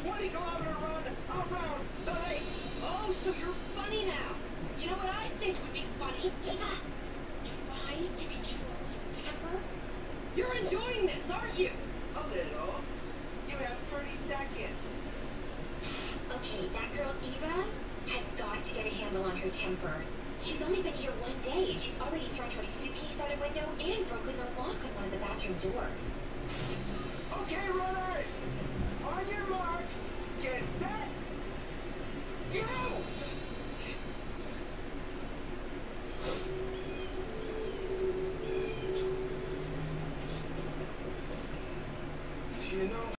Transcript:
20-kilometer run around the lake. Oh, so you're funny now. You know what I think would be funny? Eva, try to control your temper. You're enjoying this, aren't you? A little. You have 30 seconds. Okay, that girl Eva has got to get a handle on her temper. She's only been here one day, and she's already thrown her suitcase out a window and broken the lock on one of the bathroom doors. Okay, runners. On your marks. Get set. Go! Do you know